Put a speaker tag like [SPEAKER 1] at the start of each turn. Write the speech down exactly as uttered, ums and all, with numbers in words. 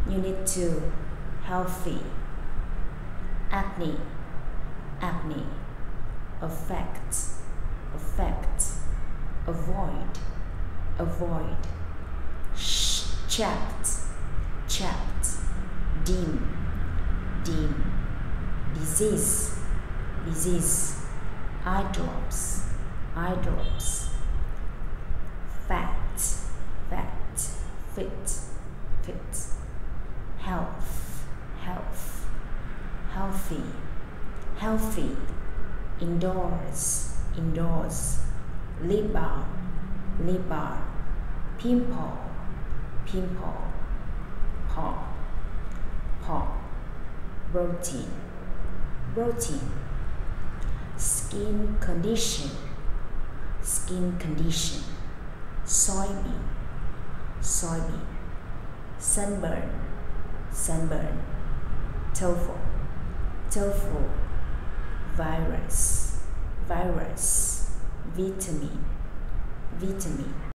[SPEAKER 1] Unit two, healthy. Acne, acne. Affect, affect. Avoid, avoid. Sh chapped, chapped. Dim, dim. Disease, disease. Eye drops, eye drops. Fat, fat. Fit, fit. Health, health. Healthy, healthy. Indoors, indoors. Lip balm, lip balm. Pimple, pimple. Paw, paw. Protein, protein. Skin condition, skin condition. Soybean, soybean. Sunburn, sunburn. Tofu, tofu. Virus, virus. Vitamin, vitamin.